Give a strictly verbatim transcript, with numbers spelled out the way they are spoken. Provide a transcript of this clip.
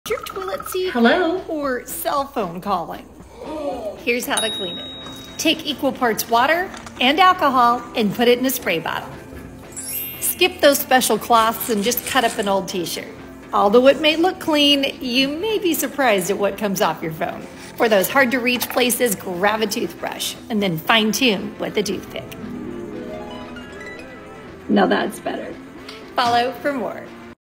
Your toilet seat? Hello? Or cell phone calling? Here's how to clean it. Take equal parts water and alcohol and put it in a spray bottle. Skip those special cloths and just cut up an old t-shirt. Although it may look clean, you may be surprised at what comes off your phone. For those hard to reach places, grab a toothbrush and then fine tune with a toothpick. Now that's better. Follow for more.